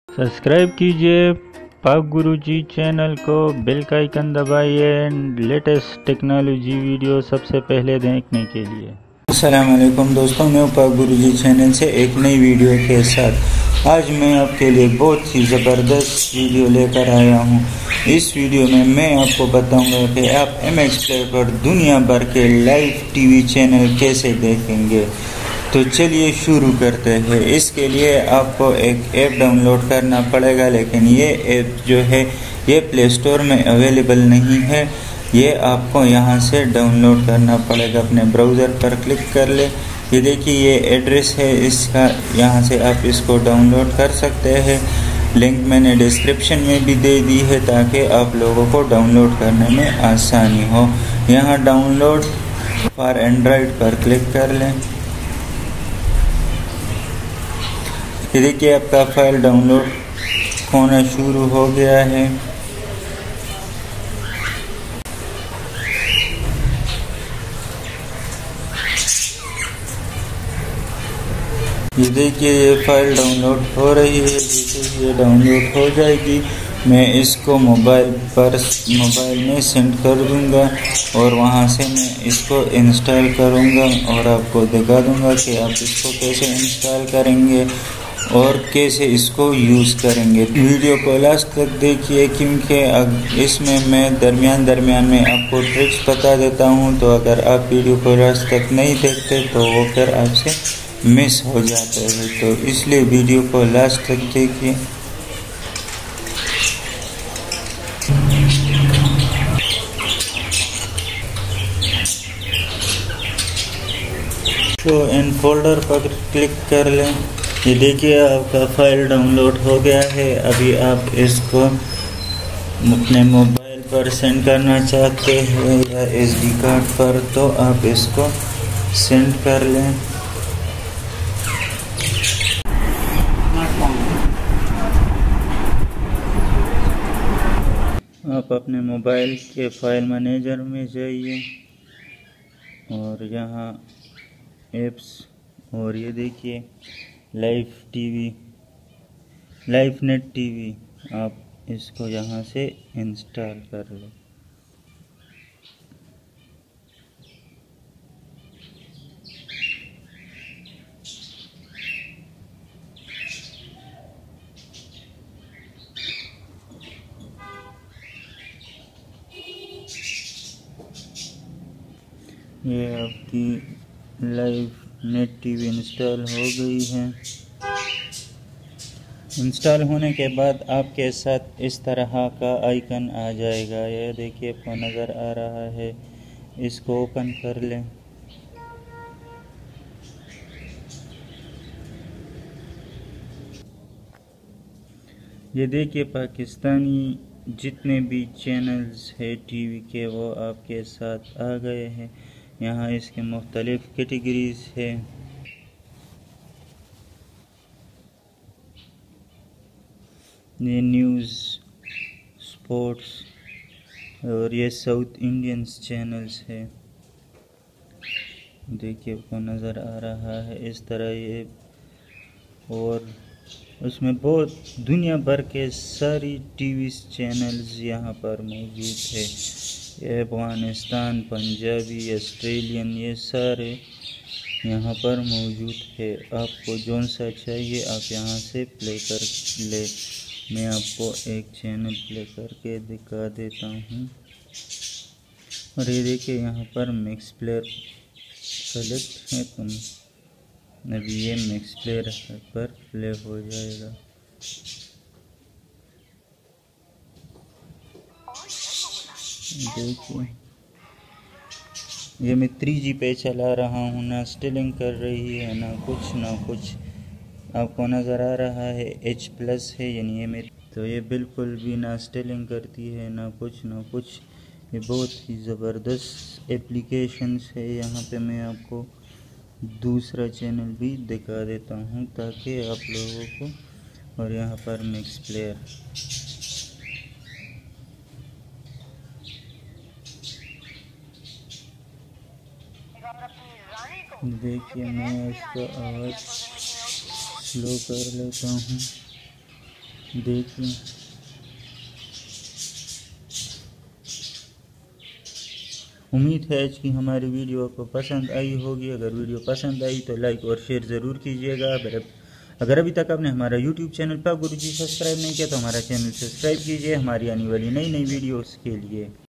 Subscribe कीजिए Pak Guruji channel को, bell का आइकन दबाइए एंड लेटेस्ट टेक्नोलॉजी वीडियो सबसे पहले देखने के लिए। अस्सलाम वालेकुम दोस्तों, मैं पाक गुरुजी चैनल से एक नई वीडियो के साथ आज मैं आपके लिए बहुत ही ज़बरदस्त वीडियो लेकर आया हूं। इस वीडियो में मैं आपको बताऊंगा कि आप MX प्लेयर पर दुनिया भर के लाइव टीवी चैनल कैसे देखेंगे। तो चलिए शुरू करते हैं। इसके लिए आपको एक ऐप डाउनलोड करना पड़ेगा, लेकिन ये ऐप जो है ये प्ले स्टोर में अवेलेबल नहीं है। ये आपको यहाँ से डाउनलोड करना पड़ेगा। अपने ब्राउज़र पर क्लिक कर ले। ये देखिए ये एड्रेस है इसका, यहाँ से आप इसको डाउनलोड कर सकते हैं। लिंक मैंने डिस्क्रिप्शन में भी दे दी है ताकि आप लोगों को डाउनलोड करने में आसानी हो। यहाँ डाउनलोड फॉर एंड्रॉयड पर क्लिक कर लें। ये देखिए आपका फाइल डाउनलोड होना शुरू हो गया है। ये देखिए ये फाइल डाउनलोड हो रही है। जैसे ये डाउनलोड हो जाएगी मैं इसको मोबाइल में सेंड कर दूंगा और वहां से मैं इसको इंस्टॉल करूंगा और आपको दिखा दूंगा कि आप इसको कैसे इंस्टॉल करेंगे और कैसे इसको यूज़ करेंगे। वीडियो को लास्ट तक देखिए क्योंकि इसमें मैं दरमियान में आपको ट्रिक्स बता देता हूं। तो अगर आप वीडियो को लास्ट तक नहीं देखते तो वो फिर आपसे मिस हो जाते हैं, तो इसलिए वीडियो को लास्ट तक देखिए। शो इन फोल्डर पर क्लिक कर लें। ये देखिए आपका फाइल डाउनलोड हो गया है। अभी आप इसको अपने मोबाइल पर सेंड करना चाहते हैं या SD कार्ड पर, तो आप इसको सेंड कर लें। आप अपने मोबाइल के फाइल मैनेजर में जाइए और यहाँ एप्स, और ये देखिए लाइव नेट टीवी, आप इसको यहाँ से इंस्टॉल कर लो। ये आपकी लाइव नेट टीवी इंस्टॉल हो गई है। इंस्टॉल होने के बाद आपके साथ इस तरह का आइकन आ जाएगा। ये देखिए आपको नज़र आ रहा है, इसको ओपन कर लें। ये देखिए पाकिस्तानी जितने भी चैनल्स है टीवी के वो आपके साथ आ गए हैं। यहाँ इसके मुख्तलिफ कैटेगरीज है। ये न्यूज़, स्पोर्ट्स और ये साउथ इंडियंस चैनल्स है। देखिए आपको नज़र आ रहा है इस तरह ये, और उसमें बहुत दुनिया भर के सारी टीवी चैनल्स यहाँ पर मौजूद है। ये अफगानिस्तान, पंजाबी, ऑस्ट्रेलियन, ये सारे यहाँ पर मौजूद है। आपको जौन सा चाहिए आप यहाँ से प्ले कर ले। मैं आपको एक चैनल प्ले करके दिखा देता हूँ। और ये देखिए यहाँ पर मिक्स प्लेयर सेलेक्ट है, तुम अभी ये मिक्स प्लेयर पर प्ले हो जाएगा। देखिए ये मैं 3G पे चला रहा हूँ, ना स्टिलिंग कर रही है ना कुछ। आपको नज़र आ रहा है H+ है, यानी ये मेरी, तो ये बिल्कुल भी ना स्टिलिंग करती है ना कुछ। ये बहुत ही ज़बरदस्त एप्लीकेशंस है। यहाँ पे मैं आपको दूसरा चैनल भी दिखा देता हूँ ताकि आप लोगों को, और यहाँ पर मिक्स प्लेयर, देखिए मैं इसका आवाज़ स्लो कर लेता हूँ। देखिए उम्मीद है कि हमारी वीडियो आपको पसंद आई होगी। अगर वीडियो पसंद आई तो लाइक और शेयर ज़रूर कीजिएगा। अगर अभी तक आपने हमारा यूट्यूब चैनल पाक गुरुजी सब्सक्राइब नहीं किया तो हमारा चैनल सब्सक्राइब कीजिए हमारी आने वाली नई वीडियोस के लिए।